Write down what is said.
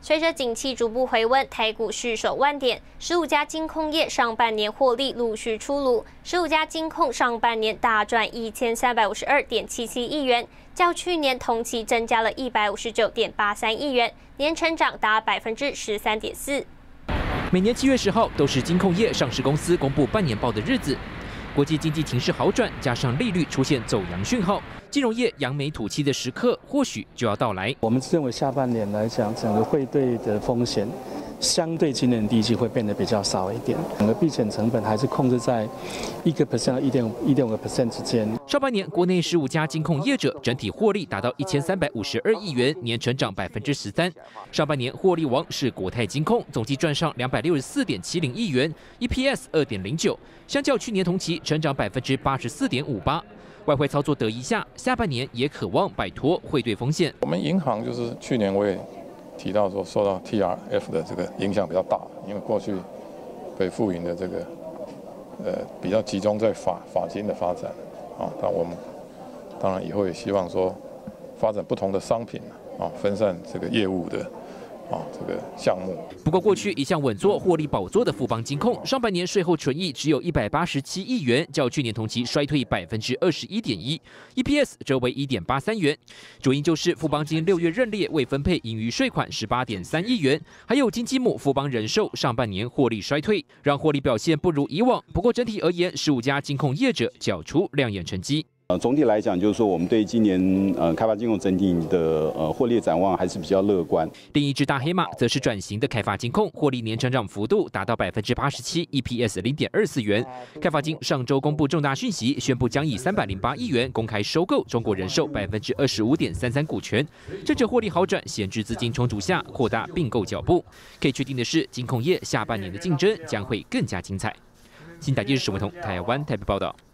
随着景气逐步回温，台股续守万点，15家金控业上半年获利陆续出炉，15家金控上半年大赚1352.77亿元，较去年同期增加了159.83亿元，年成长达13.4%。 每年7月10号都是金控业上市公司公布半年报的日子。国际经济情势好转，加上利率出现走扬讯号，金融业扬眉吐气的时刻或许就要到来。 我们认为下半年来讲，整个汇兑的风险相对今年第一季会变得比较少一点，整个避险成本还是控制在1% 到1.5% 之间。 上半年国内15家金控业者整体获利达到1352亿元，年成长13%。上半年获利王是国泰金控，总计赚上264.70亿元 ，EPS 2.09，相较去年同期成长84.58%。外汇操作得宜下，下半年也渴望摆脱汇兑风险。 我们银行就是去年我也提到说，受到 TRF 的这个影响比较大，因为过去北富银的这个比较集中在法金的发展啊，但我们当然以后也希望说发展不同的商品啊，分散这个业务的这个项目。 不过，过去一向稳坐获利宝座的富邦金控，上半年税后纯益只有187亿元，较去年同期衰退21.1%，EPS 则为1.83元。主因就是富邦金6月认列未分配盈余税款18.3亿元，还有金鸡母富邦人寿上半年获利衰退，让获利表现不如以往。不过整体而言，15家金控业者缴出亮眼成绩。 总体来讲，就是说我们对今年开发金融整体的获利展望还是比较乐观。 另一只大黑马则是转型的开发金控，获利年成长幅度达到87%，EPS 0.24元。开发金上周公布重大讯息，宣布将以308亿元公开收购中国人寿25.33%股权。这者获利好转，闲置资金充足下，扩大并购脚步。可以确定的是，金控业下半年的竞争将会更加精彩。新台电视史文彤，台湾台北报道。